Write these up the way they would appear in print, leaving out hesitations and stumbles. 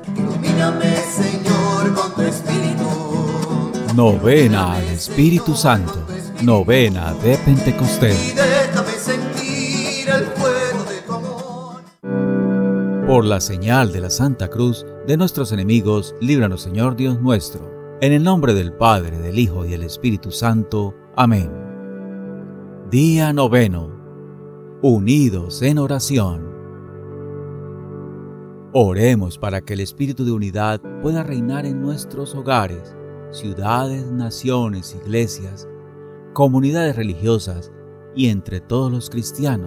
Ilumíname, Señor, con tu Espíritu. Novena al Espíritu Santo. Novena de Pentecostés. Y déjame sentir el fuego de tu amor. Por la señal de la Santa Cruz de nuestros enemigos, líbranos, Señor Dios nuestro. En el nombre del Padre, del Hijo y del Espíritu Santo. Amén. Día noveno. Unidos en oración. Oremos para que el espíritu de unidad pueda reinar en nuestros hogares, ciudades, naciones, iglesias, comunidades religiosas y entre todos los cristianos.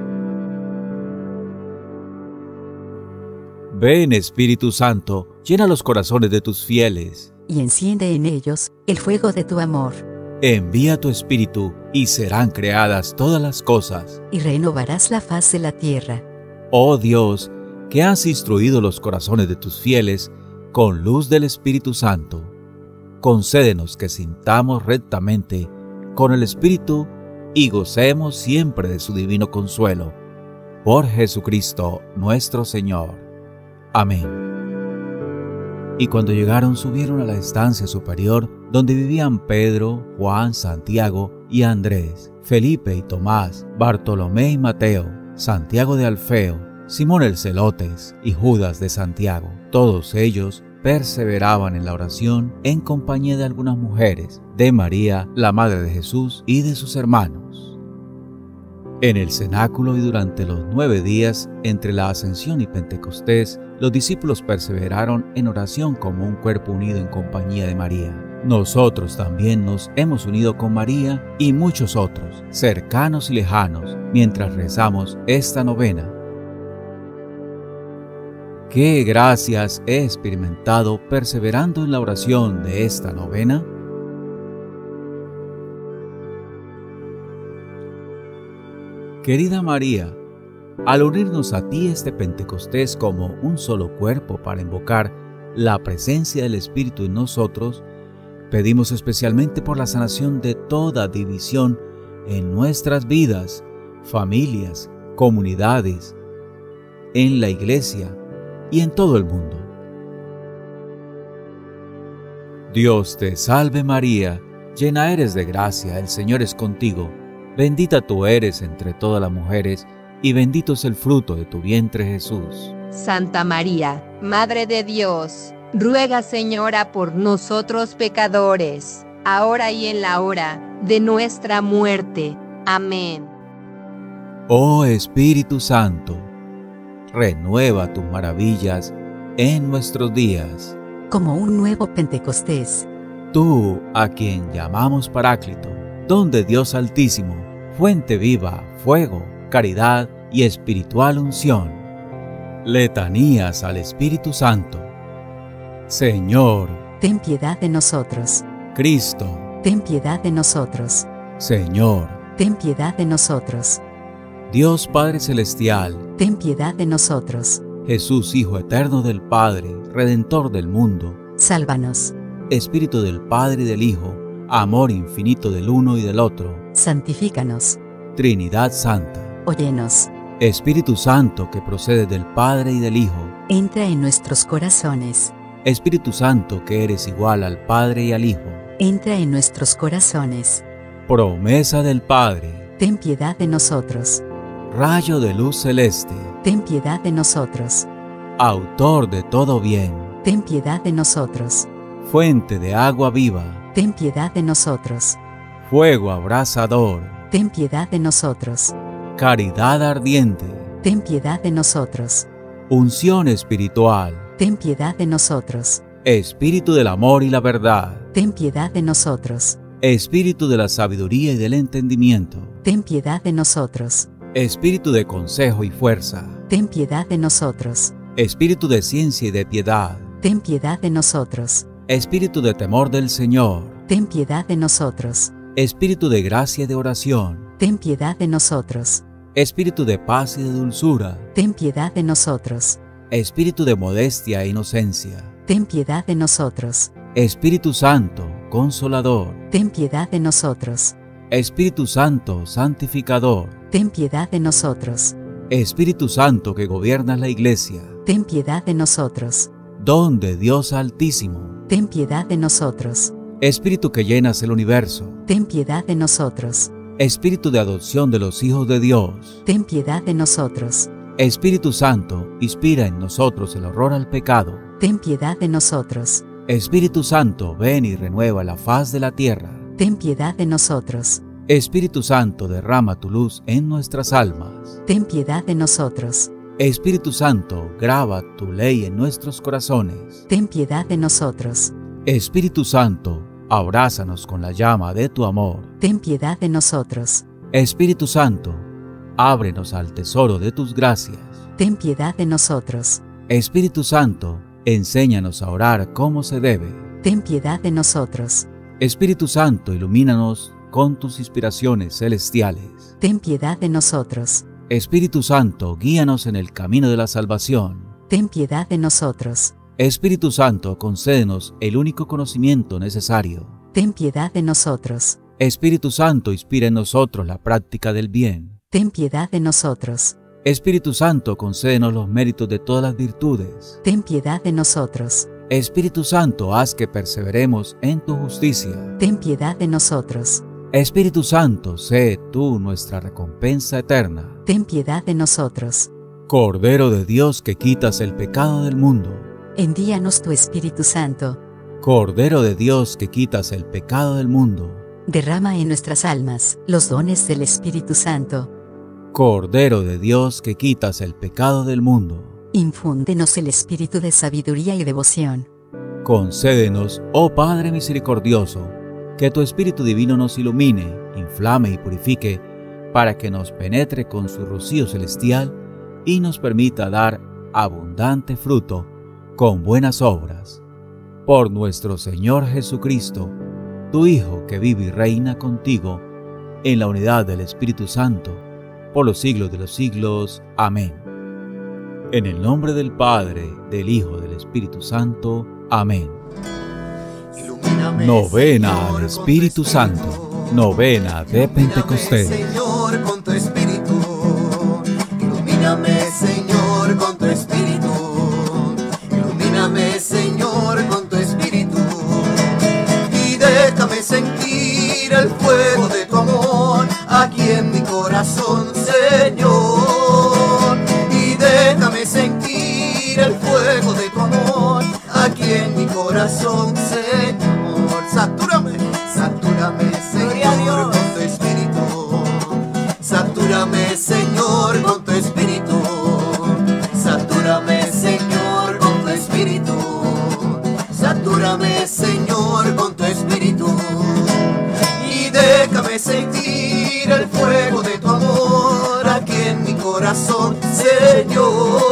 Ven, Espíritu Santo, llena los corazones de tus fieles y enciende en ellos el fuego de tu amor. Envía tu Espíritu y serán creadas todas las cosas, y renovarás la faz de la tierra. Oh Dios, que has instruido los corazones de tus fieles con luz del Espíritu Santo, concédenos que sintamos rectamente con el Espíritu y gocemos siempre de su divino consuelo. Por Jesucristo nuestro Señor. Amén. Y cuando llegaron, subieron a la estancia superior, donde vivían Pedro, Juan, Santiago y Andrés, Felipe y Tomás, Bartolomé y Mateo, Santiago de Alfeo, Simón el Celotes y Judas de Santiago. Todos ellos perseveraban en la oración en compañía de algunas mujeres, de María, la madre de Jesús, y de sus hermanos. En el cenáculo y durante los 9 días entre la Ascensión y Pentecostés, los discípulos perseveraron en oración como un cuerpo unido en compañía de María. Nosotros también nos hemos unido con María y muchos otros, cercanos y lejanos, mientras rezamos esta novena. ¿Qué gracias he experimentado perseverando en la oración de esta novena? Querida María, al unirnos a ti este Pentecostés como un solo cuerpo para invocar la presencia del Espíritu en nosotros, pedimos especialmente por la sanación de toda división en nuestras vidas, familias, comunidades, en la Iglesia y en todo el mundo. Dios te salve María, llena eres de gracia, el Señor es contigo. Bendita tú eres entre todas las mujeres, y bendito es el fruto de tu vientre Jesús. Santa María, Madre de Dios, ruega, Señora, por nosotros pecadores, ahora y en la hora de nuestra muerte. Amén. Oh Espíritu Santo, renueva tus maravillas en nuestros días. Como un nuevo Pentecostés. Tú, a quien llamamos Paráclito, don de Dios Altísimo, fuente viva, fuego, caridad y espiritual unción. Letanías al Espíritu Santo. Señor, ten piedad de nosotros. Cristo, ten piedad de nosotros. Señor, ten piedad de nosotros. Dios Padre Celestial, ten piedad de nosotros. Jesús, Hijo eterno del Padre, Redentor del mundo, sálvanos. Espíritu del Padre y del Hijo, amor infinito del uno y del otro, santifícanos. Trinidad Santa, óyenos. Espíritu Santo que procede del Padre y del Hijo, entra en nuestros corazones. Espíritu Santo que eres igual al Padre y al Hijo, entra en nuestros corazones. Promesa del Padre, ten piedad de nosotros. Rayo de luz celeste, ten piedad de nosotros. Autor de todo bien, ten piedad de nosotros. Fuente de agua viva, ten piedad de nosotros. Fuego abrasador, ten piedad de nosotros. Caridad ardiente, ten piedad de nosotros. Unción espiritual, ten piedad de nosotros. Espíritu del amor y la verdad, ten piedad de nosotros. Espíritu de la sabiduría y del entendimiento, ten piedad de nosotros. Espíritu de consejo y fuerza, ten piedad de nosotros. Espíritu de ciencia y de piedad, ten piedad de nosotros. Espíritu de temor del Señor, ten piedad de nosotros. Espíritu de gracia y de oración, ten piedad de nosotros. Espíritu de paz y de dulzura, ten piedad de nosotros. Espíritu de modestia e inocencia, ten piedad de nosotros. Espíritu Santo, Consolador, ten piedad de nosotros. Espíritu Santo, Santificador, ten piedad de nosotros. Espíritu Santo que gobiernas la Iglesia, ten piedad de nosotros. don de Dios Altísimo, ten piedad de nosotros. Espíritu que llenas el universo, Ten piedad de nosotros. Espíritu de adopción de los hijos de Dios, Ten piedad de nosotros. Espíritu Santo, inspira en nosotros el horror al pecado. Ten piedad de nosotros. Espíritu Santo, ven y renueva la faz de la tierra. Ten piedad de nosotros. Espíritu Santo, derrama tu luz en nuestras almas. Ten piedad de nosotros. Espíritu Santo, graba tu ley en nuestros corazones. Ten piedad de nosotros. Espíritu Santo, abrázanos con la llama de tu amor. Ten piedad de nosotros. Espíritu Santo, ábrenos al tesoro de tus gracias. Ten piedad de nosotros. Espíritu Santo, enséñanos a orar como se debe. Ten piedad de nosotros. Espíritu Santo, ilumínanos con tus inspiraciones celestiales. Ten piedad de nosotros. Espíritu Santo, guíanos en el camino de la salvación. Ten piedad de nosotros. Espíritu Santo, concédenos el único conocimiento necesario. Ten piedad de nosotros. Espíritu Santo, inspira en nosotros la práctica del bien. Ten piedad de nosotros. Espíritu Santo, concédenos los méritos de todas las virtudes. Ten piedad de nosotros. Espíritu Santo, haz que perseveremos en tu justicia. Ten piedad de nosotros. Espíritu Santo, sé tú nuestra recompensa eterna. Ten piedad de nosotros. Cordero de Dios que quitas el pecado del mundo. Envíanos tu Espíritu Santo. Cordero de Dios que quitas el pecado del mundo. Derrama en nuestras almas los dones del Espíritu Santo. Cordero de Dios que quitas el pecado del mundo. Infúndenos el espíritu de sabiduría y devoción. Concédenos, oh Padre misericordioso, que tu Espíritu Divino nos ilumine, inflame y purifique, para que nos penetre con su rocío celestial y nos permita dar abundante fruto con buenas obras. Por nuestro Señor Jesucristo, tu Hijo, que vive y reina contigo, en la unidad del Espíritu Santo, por los siglos de los siglos. Amén. En el nombre del Padre, del Hijo, del Espíritu Santo. Amén. Ilumíname, Novena Señor, al Espíritu con tu Santo. Novena de Pentecostés. Señor, con tu Espíritu. Ilumíname, Señor, con tu Espíritu. Ilumíname, Señor, con tu Espíritu. Y déjame sentir el fuego de tu amor aquí en mi corazón, Señor. Y déjame sentir el fuego de tu amor aquí en mi corazón, Señor. Satúrame, satúrame, Señor, con tu Espíritu. Satúrame, Señor, con tu Espíritu. Satúrame, Señor, con tu Espíritu. Satúrame, Señor, con tu Espíritu. Y déjame sentir el fuego de tu amor aquí en mi corazón, Señor.